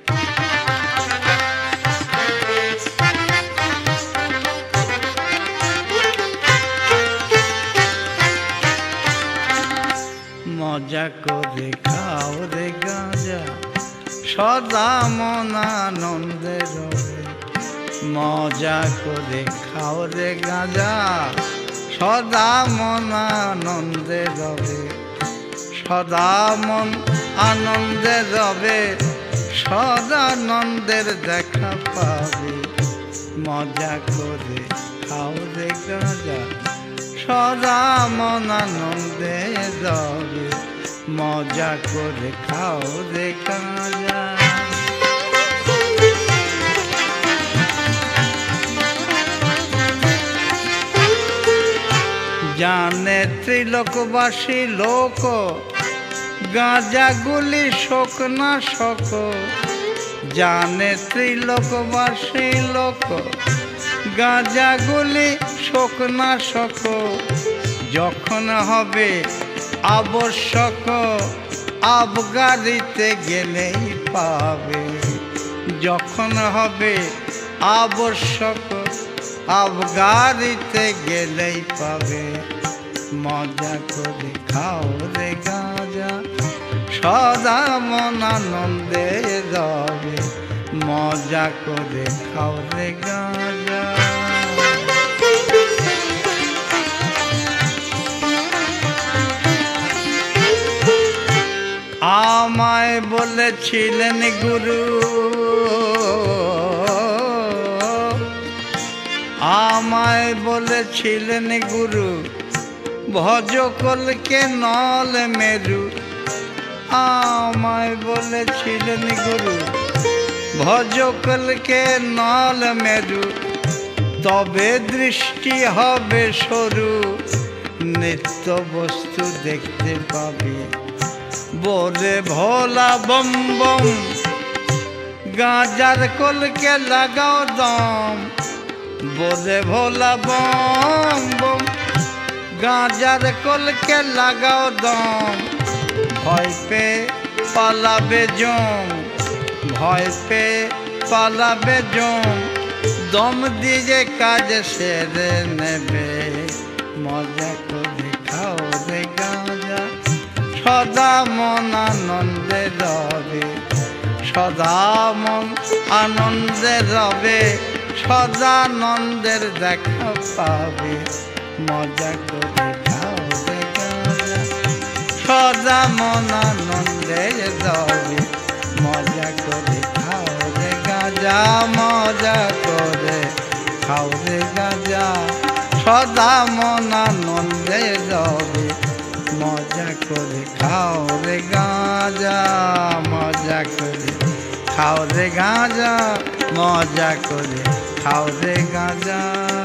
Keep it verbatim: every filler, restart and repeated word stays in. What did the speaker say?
মজা করে খাও রে গাঁজা সদা মন আনন্দে রবে। মজা করে খাও রে গাঁজা সদা মন আনন্দে রবে। সদা মন আনন্দে রবে, সদা আনন্দের দেখা পাবে। মজা করে খাও রে গাঁজা সদা মন আনন্দে রবে। মজা করে খাও রে গাঁজা। জানে ত্রিলোকবাসী লোক গাঁজাগুলি শোক না শোক। জানে ত্রিলোকবাসী লোক গাঁজাগুলি শোক না শোক। যখন হবে আবশ্যক আবগারিতে গেলেই পাবে। যখন হবে আবশ্যক আবগারিতে গেলেই পাবে। মজা করে খাও রে গাঁজা সদা মন আনন্দে রবে। মজা করে খাও রে গাঁজা। আমায় বলেছিলেন গুরু, আমায় বলেছিলেন গুরু ভজকলকে নল মেরু। আমায় বলেছিলেন গুরু ভজকলকে নল মেরু। তবে দৃষ্টি হবে সরু, নিত্য বস্তু দেখতে পাবে। বলে ভোলা বম বম গাঁজার কলকে লাগাও দম। বলে ভোলা বম বম গাঁজার কলকে লাগাও দম। ভয় পে পালাবে জম, ভয় পে পালাবে জম। দম দিয়ে কাজ সেরে নেবে। মজা করে খাও রে গাঁজা সদা মন আনন্দে রবে। সদা মন আনন্দে রবে, সদা আনন্দের দেখা পাবে। মজা করে খাও রে গাঁজা সদা মন আনন্দে রবে। মজা করে খাও রে গাঁজা। মজা করে খাও রে গাঁজা সদা মন আনন্দে রবে। মজা করে খাও রে গাঁজা। মজা করে খাও রে গাঁজা। মজা করে খাও রে গাঁজা।